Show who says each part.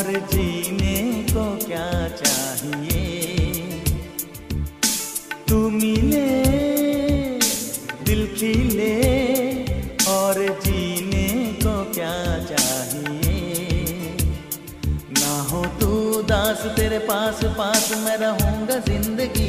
Speaker 1: जीने को क्या चाहिए। तू मिले दिल खिले और जीने को क्या चाहिए। ना हो तू उदास तेरे पास पास मैं रहूंगा जिंदगी